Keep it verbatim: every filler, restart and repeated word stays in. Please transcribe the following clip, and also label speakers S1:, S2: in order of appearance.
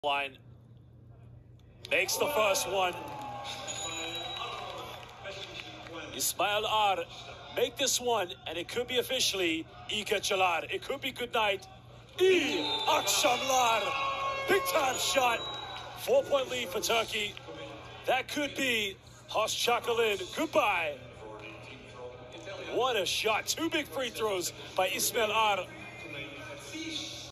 S1: line. Makes the first one. ishmileAr make this one, and it could be officially EPCs. It could be good night. ishmileAr. Big time shot. Four point lead for Turkey. That could be Hoşçakalın. Goodbye. What a shot. Two big free throws by ishmileAr.